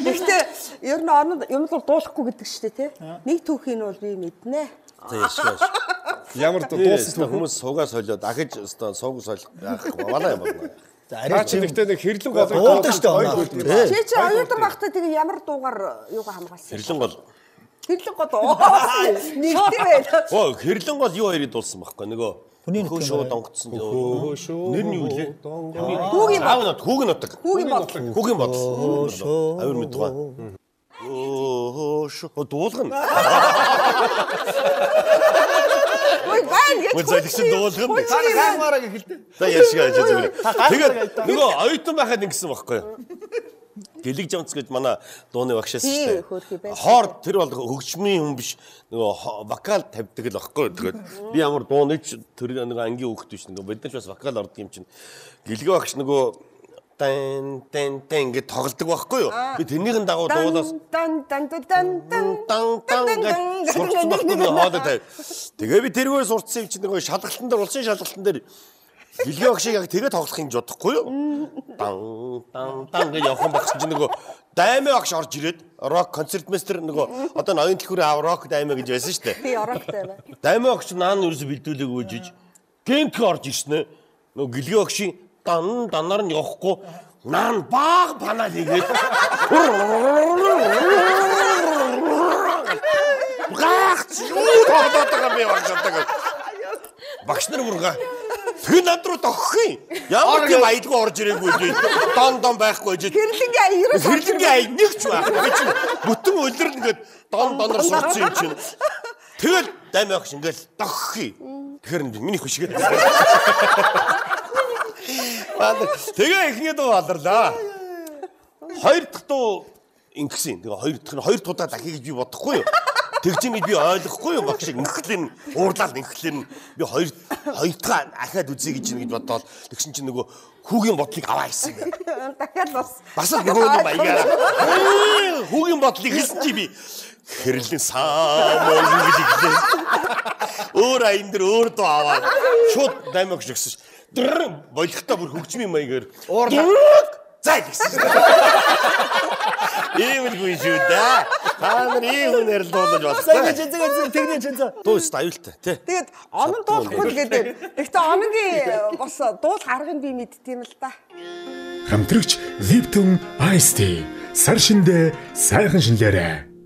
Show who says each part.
Speaker 1: Гэхдээ ер нь юм л дуулахгүй гэдэг шүү дээ тий. Нэг түүхийг нь бол би мэднэ.
Speaker 2: Ямар дууссан
Speaker 3: хүмүүс суугаас солиод ахиж өстө сууг солих валаа юм байна.
Speaker 2: Арай ч ихтэй нэг хэрлэн гол
Speaker 4: дуулдаг шүү дээ.
Speaker 1: Чи оюутан байхдаа тэгээ ямар дуугаар юугаа хамгаалсан?
Speaker 3: Хэрлэн гол.
Speaker 1: Хэрлэн гол. Нэгтэй байл.
Speaker 3: Оо хэрлэн гол юу хоёрыг дуулсан байхгүй нөгөө хөө шуу донгоцсон. Нэр нь юу лээ?
Speaker 1: Хүүгийн
Speaker 3: аавнууд хүүгийн нутаг.
Speaker 1: Хүүгийн
Speaker 3: бодол. Авир мэд тугаа. Оо шуу дуулгана.
Speaker 1: Ой байн гэж.
Speaker 3: Үзэлгсэн дуулгана.
Speaker 4: Хаагаараа гэхэлтэй.
Speaker 3: За яшиг ажиж зүгээр. Тэгээд нөгөө оюутан байхад ингэсэн байхгүй юу? Гэлэг жамц гэж манай дууны багшаас шүү дээ. Хоор тэр бол хөгжмийн хүн биш. Нөгөө вокал тавьдаг л байхгүй юу? Тэгээд би ямар дууны ч тэр нөгөө ангийн хөгт биш нөгөө бид нар ч бас вокал ордог юм чинь. Гэлэг багш нөгөө тэн гэж тоглодог байхгүй юу? Би тэрнийхэн дагуу дуулаас
Speaker 1: дан
Speaker 3: гэж сурцсан байхгүй юу? Хоолой тавь. Тэгээ би тэргээр сурцсан юм чинь нөгөө шалгалтан дээр улсын шалгалтан дээр гэлэг багшийг яг тэгээ тоглох юм бодохгүй юу? Дан гэж явах юм багш чинь нөгөө даймаа багш орж ирээд рок концертмейстер нөгөө одоо ноён төлхөр аав рок даймаа гэж байсан шүү дээ.
Speaker 1: Би ороктой байна.
Speaker 3: Даймаа багш наан ерөөсө бэлдүүлээгүй жиж гэнт орж ирсэн ээ. Нөгөө гэлэг багшийн данаар нь явахгүй наан баг панаа хийгээд гахц юу тоглодог би багштай. Багш нар мурга тэр над руу тохох юм. Ямар тийм аялгүй орж ирээгүй дээ. Дон байхгүй жий. Хэрлэнгийн аяг нэг ч байхгүй. Би чинь бүтэн үлрэл ингээд донор сурцсан юм чинь. Тэгэл даймаа багш ингээд тохох юм. Тэгэхээр миний хөшгөө. Тэгээ ихний дуу аларлаа. Хоёр дахь дуу ингэсэн. Тэгээ хоёр дахь удаа дахиж гэж би бодохгүй юу? Тэгж ингэж би ойлгохгүй юу багш инхлэр нь уурлал инхлэр нь би хоёр дахь ахаад үзье гэж бодоод тэгсэн чинь нөгөө хүүгийн бодлыг аваа хийсэн.
Speaker 1: Дахиад
Speaker 3: бас нөгөө маягаар хүүгийн бодлыг хэлсэн чи би хэрлэн саамол гэж иглээ. Өөр аян дээр өөр дуу аваад шууд даймаг шигсэн. Болгохтой бүр хөгжмийн маягаар уурлал зай гэсэн. Иймэрхүү шүү дээ. Та нар ийм хүнээр л дуулаж байна.
Speaker 4: Тэгний чинь за.
Speaker 3: Дууст аюултай тий.
Speaker 1: Тэгээд онон дуулахгүй л гэдэг. Гэхдээ ононгийн бас дуул аргыг би мэдтiin л да.
Speaker 5: Хамтрагч Lipton Ice Tea сар шиндээ сайхан шинлээрээ.